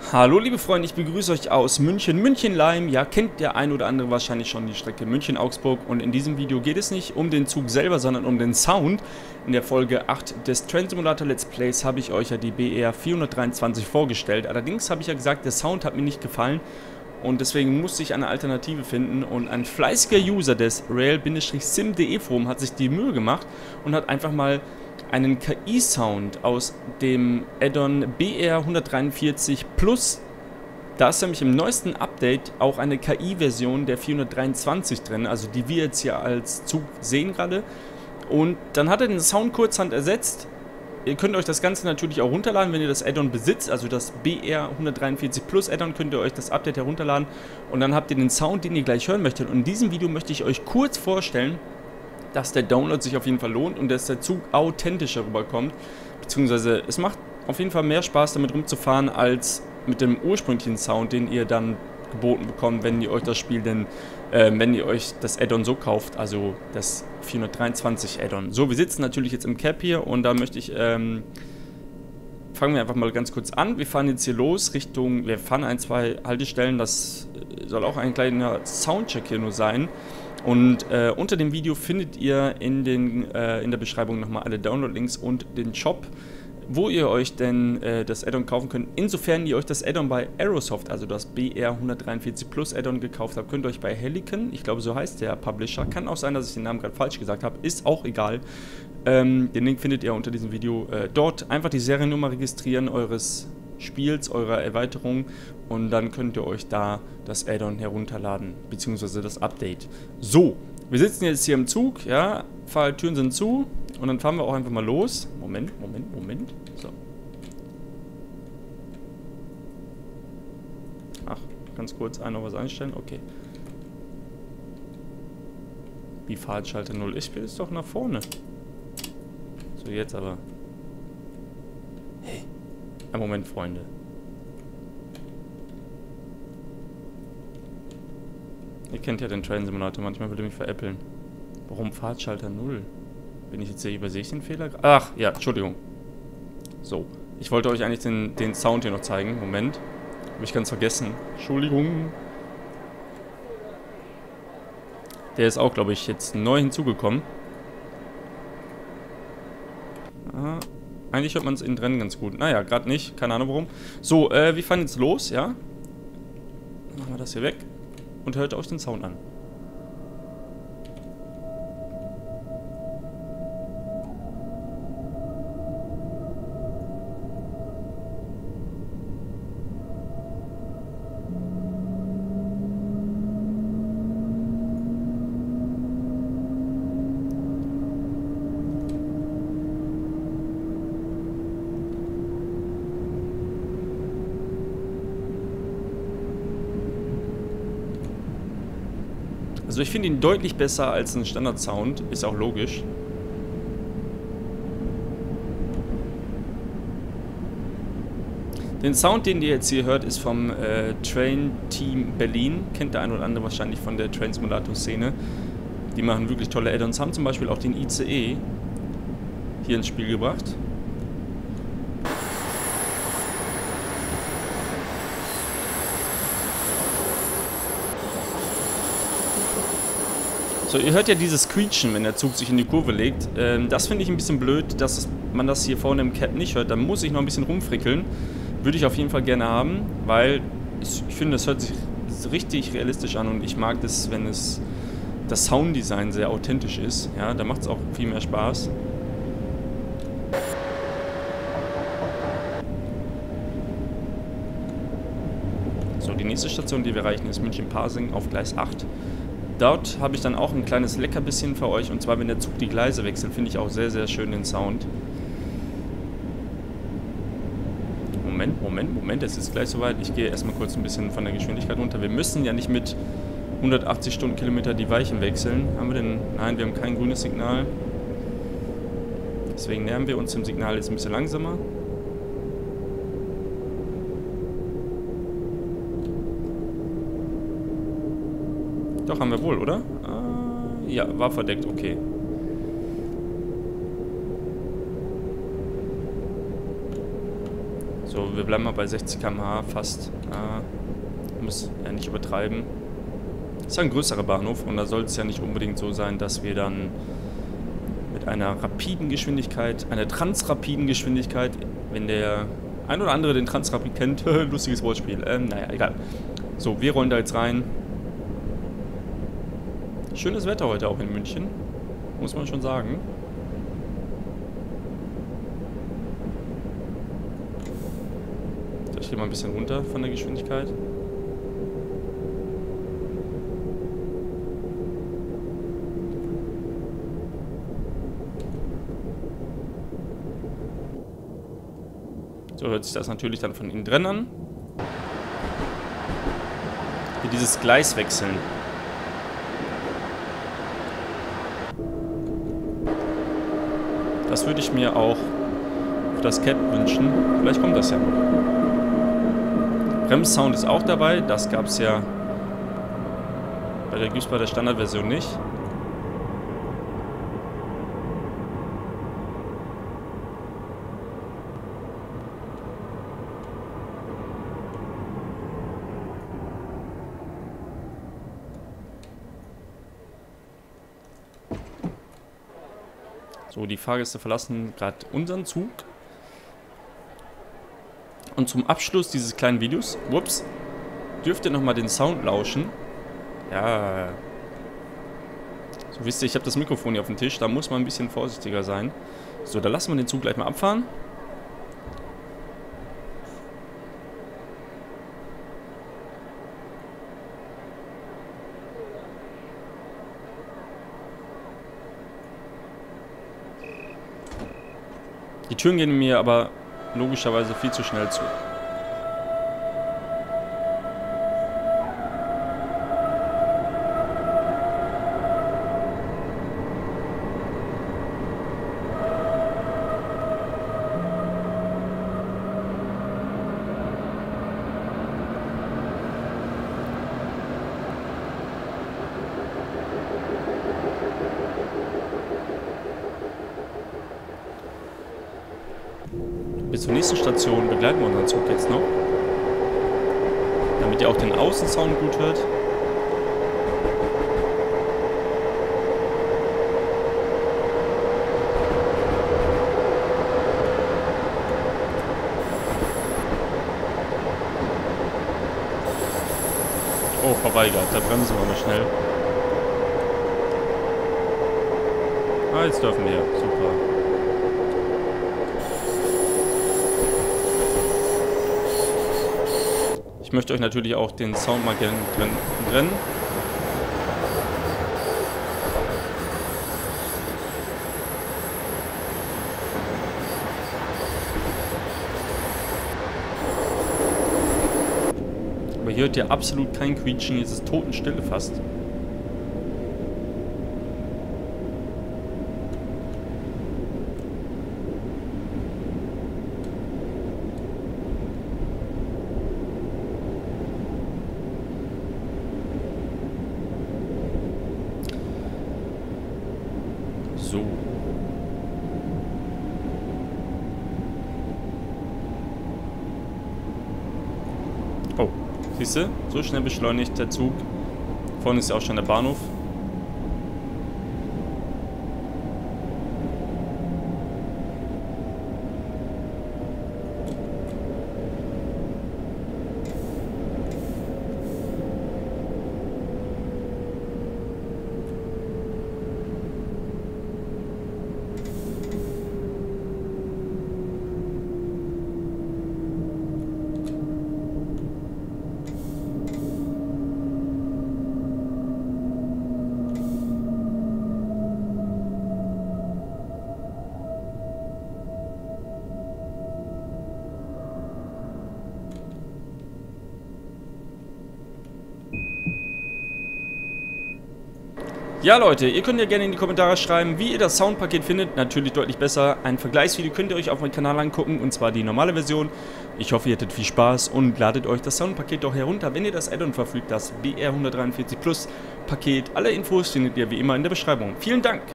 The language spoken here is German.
Hallo liebe Freunde, ich begrüße euch aus München, München-Leim. Ja, kennt der ein oder andere wahrscheinlich schon die Strecke München-Augsburg. Und in diesem Video geht es nicht um den Zug selber, sondern um den Sound. In der Folge 8 des Train Simulator Let's Plays habe ich euch ja die BR 423 vorgestellt. Allerdings habe ich ja gesagt, der Sound hat mir nicht gefallen. Und deswegen musste ich eine Alternative finden. Und ein fleißiger User des rail-sim.de Forum hat sich die Mühe gemacht und hat einfach mal einen KI-Sound aus dem Add-on BR 143 Plus. Da ist nämlich im neuesten Update auch eine KI-Version der 423 drin, also die wir jetzt hier als Zug sehen gerade. Und dann hat er den Sound kurzhand ersetzt. Ihr könnt euch das Ganze natürlich auch runterladen, wenn ihr das Add-on besitzt, also das BR 143 Plus Add-on, könnt ihr euch das Update herunterladen und dann habt ihr den Sound, den ihr gleich hören möchtet. Und in diesem Video möchte ich euch kurz vorstellen, dass der Download sich auf jeden Fall lohnt und dass der Zug authentischer rüberkommt. Beziehungsweise es macht auf jeden Fall mehr Spaß damit rumzufahren als mit dem ursprünglichen Sound, den ihr dann geboten bekommt, wenn ihr euch das Spiel denn, wenn ihr euch das Add-on so kauft, also das 423 Add-on. So, wir sitzen natürlich jetzt im Cap hier und da möchte ich, fangen wir einfach mal ganz kurz an. Wir fahren jetzt hier los Richtung, wir fahren ein, zwei Haltestellen, das soll auch ein kleiner Soundcheck hier nur sein. Und unter dem Video findet ihr in der Beschreibung nochmal alle Download-Links und den Shop, wo ihr euch denn das Add-on kaufen könnt. Insofern ihr euch das Add-on bei Aerosoft, also das BR 143 Plus Add-on gekauft habt, könnt ihr euch bei Helicon, ich glaube so heißt der Publisher, kann auch sein, dass ich den Namen gerade falsch gesagt habe, ist auch egal. Den Link findet ihr unter diesem Video. Dort einfach die Seriennummer registrieren eures Spiels, eurer Erweiterung, und dann könnt ihr euch da das Add-on herunterladen, beziehungsweise das Update. So, wir sitzen jetzt hier im Zug, ja, Fahrtüren sind zu und dann fahren wir auch einfach mal los. Moment. So. Ach, ganz kurz noch was einstellen, okay. Wie Fahrtschalter 0, ich will es doch nach vorne. So, jetzt aber. Hey, einen Moment, Freunde. Ihr kennt ja den Train Simulator, manchmal würde mich veräppeln. Warum Fahrtschalter 0? Bin ich jetzt hier, übersehe ich den Fehler? Ach, ja, Entschuldigung. So, ich wollte euch eigentlich den Sound hier noch zeigen. Moment, habe ich ganz vergessen. Entschuldigung. Der ist auch, glaube ich, jetzt neu hinzugekommen. Ah, eigentlich hört man es innen drin ganz gut. Naja, gerade nicht, keine Ahnung warum. So, wir fahren jetzt los, ja? Machen wir das hier weg. Und hört euch den Sound an. Also ich finde ihn deutlich besser als ein Standard-Sound, ist auch logisch. Den Sound, den ihr jetzt hier hört, ist vom Train Team Berlin. Kennt der ein oder andere wahrscheinlich von der Train Simulator Szene. Die machen wirklich tolle Add-ons, haben zum Beispiel auch den ICE hier ins Spiel gebracht. So, ihr hört ja dieses Quietschen, wenn der Zug sich in die Kurve legt. Das finde ich ein bisschen blöd, dass man das hier vorne im Cap nicht hört. Da muss ich noch ein bisschen rumfrickeln. Würde ich auf jeden Fall gerne haben, weil ich finde, das hört sich richtig realistisch an und ich mag das, wenn das Sounddesign sehr authentisch ist. Ja, da macht es auch viel mehr Spaß. So, die nächste Station, die wir erreichen, ist München-Pasing auf Gleis 8. Dort habe ich dann auch ein kleines Leckerbissen für euch, und zwar, wenn der Zug die Gleise wechselt, finde ich auch sehr, sehr schön den Sound. Moment, es ist gleich soweit. Ich gehe erstmal kurz ein bisschen von der Geschwindigkeit runter. Wir müssen ja nicht mit 180 Stundenkilometer die Weichen wechseln. Haben wir denn? Nein, wir haben kein grünes Signal. Deswegen nähern wir uns dem Signal jetzt ein bisschen langsamer. Doch, haben wir wohl, oder? Ja, war verdeckt, okay. So, So, wir bleiben mal bei 60 km/h fast. Muss ja nicht übertreiben. Das ist ja ein größerer Bahnhof und da soll es ja nicht unbedingt so sein, dass wir dann mit einer rapiden Geschwindigkeit, einer transrapiden Geschwindigkeit, wenn der ein oder andere den Transrapid kennt, lustiges Wortspiel, naja, egal. So, wir rollen da jetzt rein. Schönes Wetter heute auch in München, muss man schon sagen. Ich gehe mal ein bisschen runter von der Geschwindigkeit. So hört sich das natürlich dann von innen drin an. Hier dieses Gleis wechseln. Das würde ich mir auch für das Cat wünschen. Vielleicht kommt das ja. Bremssound ist auch dabei. Das gab es ja bei der Standardversion nicht. So, die Fahrgäste verlassen gerade unseren Zug. Und zum Abschluss dieses kleinen Videos, dürft ihr nochmal den Sound lauschen. Ja. So, wisst ihr, ich habe das Mikrofon hier auf dem Tisch, da muss man ein bisschen vorsichtiger sein. So, da lassen wir den Zug gleich mal abfahren. Die Türen gehen mir aber logischerweise viel zu schnell zu. Bis zur nächsten Station begleiten wir unseren Zug jetzt noch. Damit ihr auch den Außensound gut hört. Oh, verweigert. Da bremsen wir mal schnell. Ah, jetzt dürfen wir. Super. Ich möchte euch natürlich auch den Sound mal gerne trennen. Aber hier hört ihr absolut kein Quietschen, hier ist es Totenstille fast. So. Oh, siehst du? So schnell beschleunigt der Zug. Vorne ist ja auch schon der Bahnhof. Ja Leute, ihr könnt ja gerne in die Kommentare schreiben, wie ihr das Soundpaket findet. Natürlich deutlich besser. Ein Vergleichsvideo könnt ihr euch auf meinem Kanal angucken, und zwar die normale Version. Ich hoffe, ihr hattet viel Spaß und ladet euch das Soundpaket doch herunter, wenn ihr das Add-on verfügt, das BR143 Plus Paket. Alle Infos findet ihr wie immer in der Beschreibung. Vielen Dank!